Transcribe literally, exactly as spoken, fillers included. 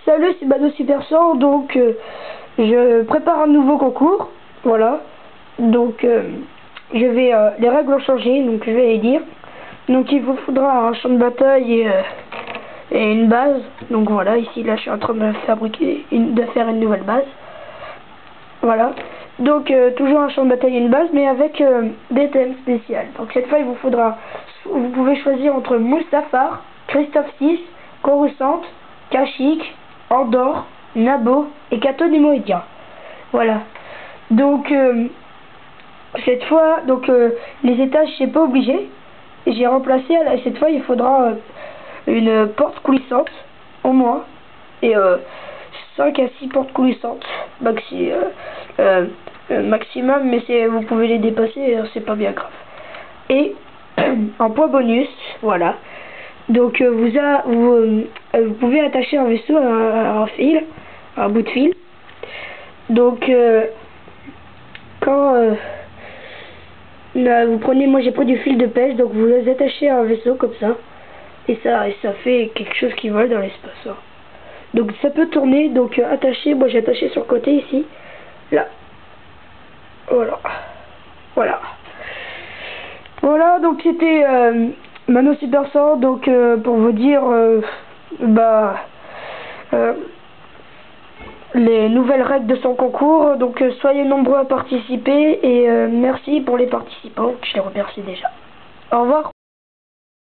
Salut, c'est Mano Super cent, donc euh, je prépare un nouveau concours, voilà, donc euh, je vais, euh, les règles ont changé, donc je vais les dire. Donc il vous faudra un champ de bataille et, euh, et une base, donc voilà, ici là je suis en train de fabriquer, une, de faire une nouvelle base, voilà. Donc euh, toujours un champ de bataille et une base, mais avec euh, des thèmes spéciaux. Donc cette fois il vous faudra, vous pouvez choisir entre Mustafar, Christophe six, Coruscant, Kashyyyk, Andorre, Naboo et Cato Nemoïdien. Voilà. Donc euh, cette fois, donc euh, les étages c'est pas obligé. J'ai remplacé, cette fois il faudra euh, une porte coulissante au moins et euh, cinq à six portes coulissantes maxi, euh, euh, euh, maximum, mais c'est, vous pouvez les dépasser, c'est pas bien grave. Et en point bonus, voilà. Donc euh, vous, a, vous, euh, vous pouvez attacher un vaisseau à un, à un fil, à un bout de fil. Donc euh, quand euh, là, vous prenez, moi j'ai pris du fil de pêche, donc vous les attachez à un vaisseau comme ça, et ça, et ça fait quelque chose qui vole dans l'espace. Hein. Donc ça peut tourner, donc euh, attaché, moi j'ai attaché sur le côté ici, là. Voilà, voilà. Voilà, donc c'était euh, Mano Super cent, donc euh, pour vous dire, euh, bah, euh, les nouvelles règles de son concours, donc euh, soyez nombreux à participer, et euh, merci pour les participants, je les remercie déjà. Au revoir.